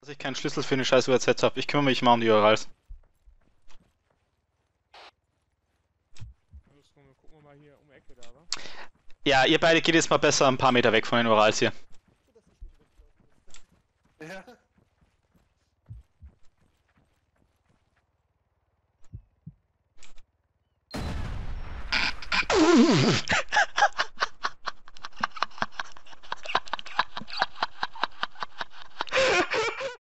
Dass ich keinen Schlüssel für eine scheiß URZ habe. Ich kümmere mich mal um die URLs. Andersrum, gucken wir mal hier um die Ecke da, wa? Ja, ihr beide geht jetzt mal besser ein paar Meter weg von den URLs hier. Ja.